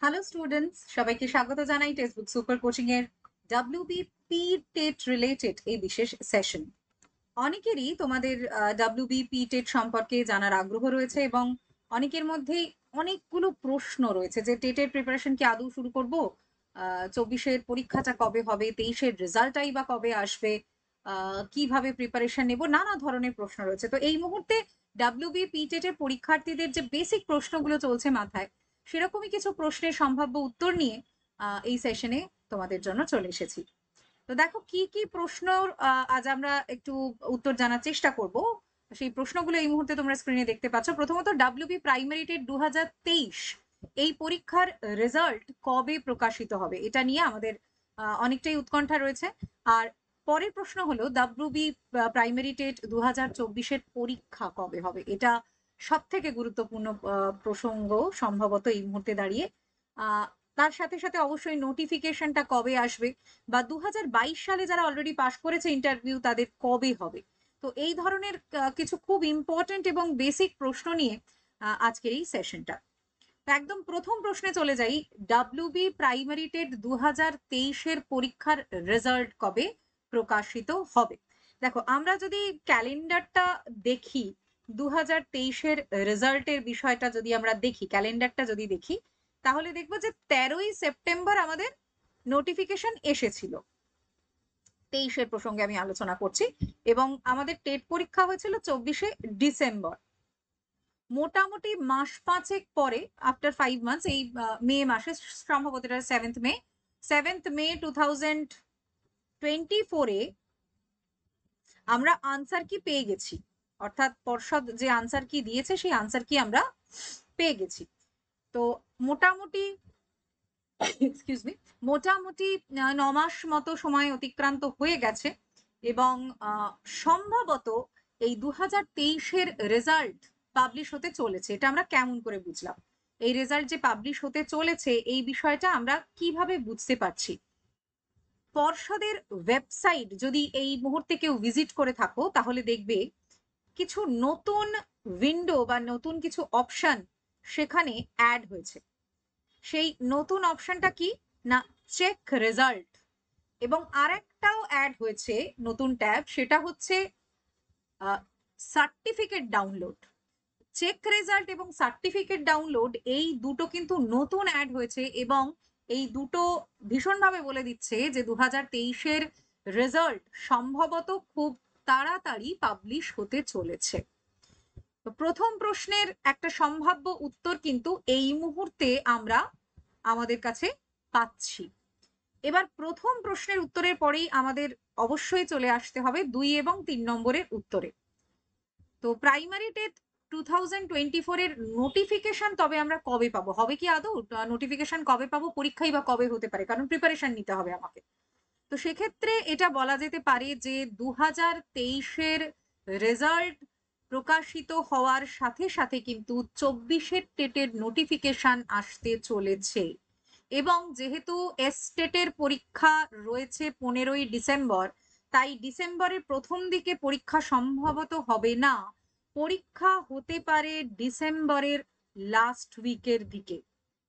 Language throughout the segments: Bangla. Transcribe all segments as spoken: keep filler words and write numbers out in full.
হ্যালো স্টুডেন্টস, সবাইকে স্বাগত জানাই টেক্সটবুক সুপার কোচিং এর ডাব্লিউবিপি টেট রিলেটেড এই বিশেষ সেশন। অনেকেরই তোমাদের ডাব্লিউবিপি টেট সম্পর্কে জানার আগ্রহ রয়েছে এবং অনেকের মধ্যেই অনেকগুলো প্রশ্ন রয়েছে যে টেটের প্রিপারেশন কি আদৌ শুরু করব, চব্বিশের পরীক্ষাটা কবে হবে, তেইশের রেজাল্টটাই বা কবে আসবে, আহ, কিভাবে প্রিপারেশন নেব, নানা ধরনের প্রশ্ন রয়েছে। তো এই মুহূর্তে ডাব্লিউবিপি টেটের পরীক্ষার্থীদের যে বেসিক প্রশ্নগুলো চলছে মাথায়, সেরকমই কিছু প্রশ্নের সম্ভাব্য উত্তর নিয়ে আহ, এই সেশনে তোমাদের জন্য চলে এসেছি। তো দেখো কি কি প্রশ্ন আহ, আজ আমরা একটু উত্তর জানার চেষ্টা করব। সেই প্রশ্নগুলো এই মুহূর্তে তোমরা স্ক্রিনে দেখতে পাচ্ছ। প্রথমত, ডাব্লিউবি প্রাইমারি টেট দু হাজার তেইশ এই পরীক্ষার রেজাল্ট কবে প্রকাশিত হবে, এটা নিয়ে আমাদের আহ, অনেকটাই উৎকণ্ঠা রয়েছে। আর পরের প্রশ্ন হলো ডাব্লিউবি প্রাইমারি টেট দু হাজার চব্বিশের পরীক্ষা কবে হবে, এটা সব থেকে গুরুত্বপূর্ণ আহ, প্রসঙ্গ সম্ভবত এই মুহূর্তে দাঁড়িয়ে। আহ তার সাথে সাথে অবশ্যই নোটিফিকেশনটা কবে আসবে, বা দু হাজার বাইশ সালে যারা অলরেডি পাশ করেছে ইন্টারভিউ তাদের কবে হবে। তো এই ধরনের আহ, কিছু খুব ইম্পর্টেন্ট এবং বেসিক প্রশ্ন নিয়ে আহ, আজকের এই সেশনটা। তো একদম প্রথম প্রশ্নে চলে যাই, ডাব্লিউবি প্রাইমারি টেট দু হাজার তেইশের পরীক্ষার রেজাল্ট কবে প্রকাশিত হবে। দেখো, আমরা যদি ক্যালেন্ডারটা দেখি, দু হাজার তেইশের রেজাল্টের বিষয়টা যদি আমরা দেখি, ক্যালেন্ডারটা যদি দেখি, তাহলে দেখবো যে তেরোই সেপ্টেম্বর আমাদের নোটিফিকেশন এসেছিল। তেইশের প্রসঙ্গে আমি আলোচনা করছি। এবং আমাদের টেট পরীক্ষা হয়েছিল চব্বিশে ডিসেম্বর। মোটামুটি মাস পাঁচেক পরে, আফটার ফাইভ মান্থস, এই মে মাসে, সম্ভবত এটা seventh May, seventh May two thousand twenty ফোরে আমরা আনসার কি পেয়ে গেছি। অর্থাৎ পর্ষদ যে আনসার কি দিয়েছে সেই আনসার কি আমরা পেয়ে গেছি। তো মোটামুটি এক্সকিউজ মি মোটামুটি ন মাস মতো সময় অতিক্রান্ত হয়ে গেছে। এবং সম্ভবত এই দু হাজার তেইশের রেজাল্ট পাবলিশ হতে চলেছে। এটা আমরা কেমন করে বুঝলাম? এই রেজাল্ট যে পাবলিশ হতে চলেছে এই বিষয়টা আমরা কিভাবে বুঝতে পারছি? পর্ষদের ওয়েবসাইট যদি এই মুহূর্তে কেউ ভিজিট করে থাকো তাহলে দেখবে কিছু নতুন উইন্ডো বা নতুন কিছু অপশন সেখানে অ্যাড হয়েছে। সেই নতুন অপশনটা কি না, চেক রেজাল্ট। এবং আরেকটাও অ্যাড হয়েছে নতুন ট্যাব, সেটা হচ্ছে সার্টিফিকেট ডাউনলোড। চেক রেজাল্ট এবং সার্টিফিকেট ডাউনলোড এই দুটো কিন্তু নতুন অ্যাড হয়েছে, এবং এই দুটো ভীষণভাবে বলে দিচ্ছে যে দু হাজার তেইশের রেজাল্ট সম্ভবত খুব তাড়াতাড়ি পাবলিশ হতে চলেছে। তো প্রথম প্রশ্নের একটা সম্ভাব্য উত্তর কিন্তু এই মুহূর্তে আমরা আমাদের কাছে পাচ্ছি। এবার প্রথম প্রশ্নের উত্তরের পরেই আমাদের অবশ্যই চলে আসতে হবে দুই এবং তিন নম্বরের উত্তরে। তো primary TET two thousand twenty four এর নোটিফিকেশন তবে আমরা কবে পাবো, হবে কি আদৌ নোটিফিকেশন কবে পাবো, পরীক্ষাই বা কবে হতে পারে, কারণ প্রিপারেশন নিতে হবে আমাকে। তো সেক্ষেত্রে এটা বলা যেতে পারে যে দু হাজার তেইশের রেজাল্ট প্রকাশিত হওয়ার সাথে সাথে কিন্তু চব্বিশের টেটের নোটিফিকেশন আসতে চলেছে। এবং যেহেতু এস টেটের পরীক্ষা রয়েছে পনেরোই ডিসেম্বর, তাই ডিসেম্বরের প্রথম দিকে পরীক্ষা সম্ভবত হবে না। পরীক্ষা হতে পারে ডিসেম্বরের লাস্ট উইকের দিকে।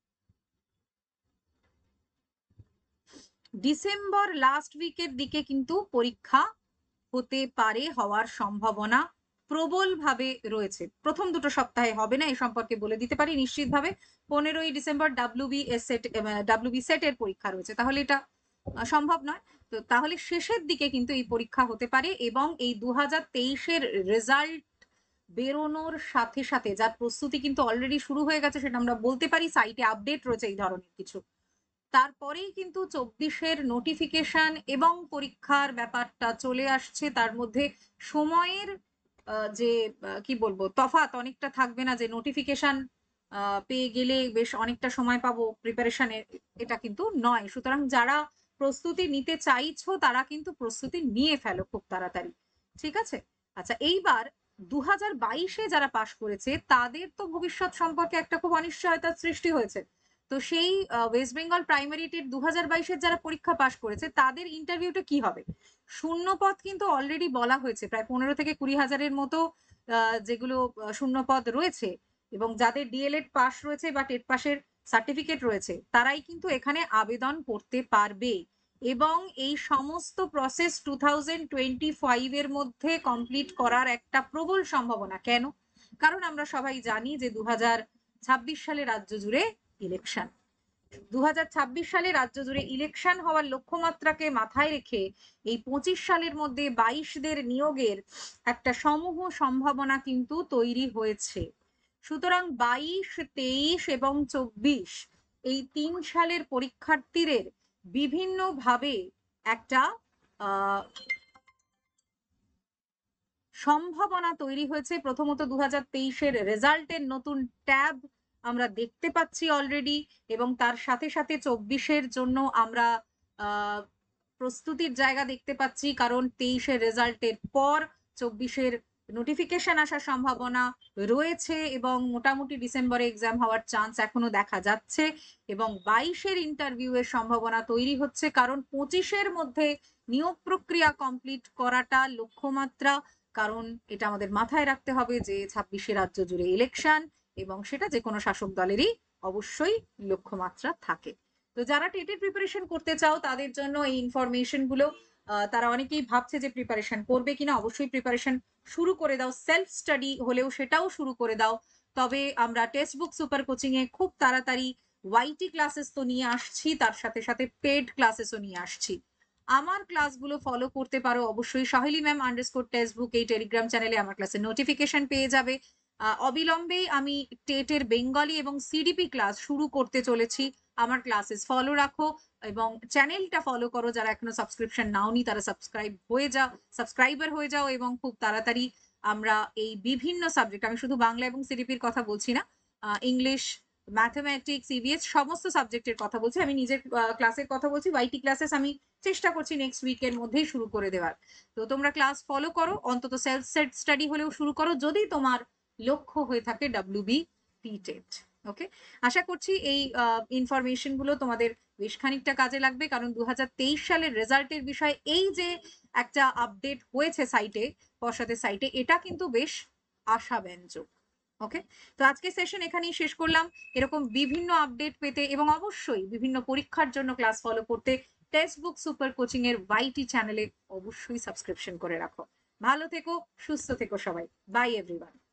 ডিসেম্বর লাস্ট উইকের দিকে কিন্তু পরীক্ষা হতে পারে, হওয়ার সম্ভাবনা প্রবলভাবে রয়েছে। প্রথম দুটো সপ্তাহে হবে না, এ সম্পর্কে বলে দিতে পারি নিশ্চিতভাবে। পনেরোই ডিসেম্বর ডাব্লিউবি সেট ডাব্লিউবি সেটের পরীক্ষা রয়েছে, তাহলে এটা সম্ভব নয়। তো তাহলে শেষের দিকে কিন্তু এই পরীক্ষা হতে পারে, এবং এই দু হাজার তেইশের রেজাল্ট বেরোনোর সাথে সাথে যার প্রস্তুতি কিন্তু অলরেডি শুরু হয়ে গেছে, সেটা আমরা বলতে পারি, সাইটে আপডেট রয়েছে এই ধরনের কিছু। তারপরেই কিন্তু চব্বিশের নোটিফিকেশন এবং পরীক্ষার ব্যাপারটা চলে আসছে। তার মধ্যে সময়ের যে কি বলবো তফাৎ অনেকটা থাকবে না, যে নোটিফিকেশন পেয়ে গেলে বেশ অনেকটা সময় পাবো প্রিপারেশনের, এটা কিন্তু নয়। সুতরাং যারা প্রস্তুতি নিতে চাইছো তারা কিন্তু প্রস্তুতি নিয়ে ফেলো খুব তাড়াতাড়ি, ঠিক আছে? আচ্ছা, এইবার দু হাজার বাইশে যারা পাশ করেছে তাদের তো ভবিষ্যৎ সম্পর্কে একটা খুব অনিশ্চয়তার সৃষ্টি হয়েছে। তো সেই ওয়েস্ট বেঙ্গল প্রাইমারি টেট দু হাজার বাইশের যারা পরীক্ষা পাশ করেছে তাদের ইন্টারভিউটা কি হবে? শূন্য পদ কিন্তু অলরেডি বলা হয়েছে, প্রায় পনেরো থেকে কুড়ি হাজারের মতো যেগুলো শূন্য পদ রয়েছে, এবং যাদের ডিএলএড পাস রয়েছে বা টেট পাসের সার্টিফিকেট রয়েছে তারাই কিন্তু এখানে আবেদন করতে পারবে এবং এই সমস্ত process two thousand twenty five এর মধ্যে কমপ্লিট করার একটা প্রবল সম্ভাবনা। কেন? কারণ আমরা সবাই জানি যে দু হাজার ছাব্বিশ সালে রাজ্য জুড়ে ইলেকশন। দু হাজার ছাব্বিশ সালে রাজ্য জুড়ে ইলেকশন হওয়ার লক্ষ্যমাত্রাকে মাথায় রেখে এই পঁচিশ সালের মধ্যে বাইশদের নিয়োগের একটা সমূহ সম্ভাবনা কিন্তু তৈরি হয়েছে। সুতরাং বাইশ, তেইশ এবং চব্বিশ এই তিন সালের পরীক্ষার্থীদের বিভিন্নভাবে একটা আহ সম্ভাবনা তৈরি হয়েছে। প্রথমত দু হাজার তেইশের রেজাল্টের নতুন ট্যাব আমরা দেখতে পাচ্ছি অলরেডি এবং তার সাথে সাথে চব্বিশের জন্য আমরা আহ প্রস্তুতির জায়গা দেখতে পাচ্ছি, কারণ তেইশের রেজাল্টের পর চব্বিশের নোটিফিকেশন আসার সম্ভাবনা রয়েছে এবং মোটামুটি ডিসেম্বরে এক্সাম হওয়ার চান্স এখনো দেখা যাচ্ছে এবং বাইশের ইন্টারভিউ এর সম্ভাবনা তৈরি হচ্ছে, কারণ পঁচিশের মধ্যে নিয়োগ প্রক্রিয়া কমপ্লিট করাটা লক্ষ্যমাত্রা। কারণ এটা আমাদের মাথায় রাখতে হবে যে ছাব্বিশে রাজ্য জুড়ে ইলেকশন এবং সেটা যে কোনো শাসক দলেরই অবশ্যই লক্ষ্যমাত্রা থাকে। তো যারা টেটের প্রিপারেশন করতে চাও তাদের জন্য এই ইনফরমেশন গুলো, তারা অনেকেই ভাবছে যে প্রিপারেশন করবে কিনা, অবশ্যই প্রিপারেশন শুরু করে দাও। সেলফ স্টাডি হলেও সেটাও শুরু করে দাও। তবে আমরা টেক্সট বুক সুপার কোচিং এ খুব তাড়াতাড়ি ওয়াইটি ক্লাসেস তো নিয়ে আসছি, তার সাথে সাথে পেড ক্লাসেসও নিয়ে আসছি। আমার ক্লাসগুলো ফলো করতে পারো অবশ্যই। Saheli ma'am underscore text book এই টেলিগ্রাম চ্যানেলে আমার ক্লাসের নোটিফিকেশন পেয়ে যাবে। অবিলম্বেই আমি টেটের বেঙ্গলি এবং সিডিপি ক্লাস শুরু করতে চলেছি। আমার ক্লাসেস ফলো রাখো এবং চ্যানেলটা ফলো করো। যারা এখনো সাবস্ক্রিপশন নাওনি তারা সাবস্ক্রাইব হয়ে যাও, সাবস্ক্রাইবার হয়ে যাও এবং খুব তাড়াতাড়ি আমরা এই বিভিন্ন সাবজেক্ট, আমি শুধু বাংলা এবং সিডিপির কথা বলছি না, ইংলিশ, ম্যাথমেটিক্স, ইভিএস সমস্ত সাবজেক্টের কথা বলছি। আমি নিজের ক্লাসের কথা বলছি। ওয়াইটি ক্লাসেস আমি চেষ্টা করছি নেক্সট উইকের মধ্যেই শুরু করে দেওয়ার। তো তোমরা ক্লাস ফলো করো, অন্তত সেলফ সেট স্টাডি হলেও শুরু করো যদি তোমার লক্ষ্য হয়ে থাকে ডাব্লিউবি পিটেট। ওকে, আশা করছি এই ইনফরমেশন গুলো তোমাদের বেশ খানিকটা কাজে লাগবে, কারণ দু হাজার তেইশ সালের রেজাল্টের বিষয়ে এই যে একটা আপডেট হয়েছে সাইটে, পর্ষদের সাইটে, এটা কিন্তু বেশ আশাব্যঞ্জক। ওকে, তো আজকে সেশন এখানেই শেষ করলাম। এরকম বিভিন্ন আপডেট পেতে এবং অবশ্যই বিভিন্ন পরীক্ষার জন্য ক্লাস ফলো করতে টেক্সট বুক সুপার কোচিং এর ওয়াইটি চ্যানেলে অবশ্যই সাবস্ক্রিপশন করে রাখো। ভালো থেকো, সুস্থ থেকো সবাই। Bye everyone.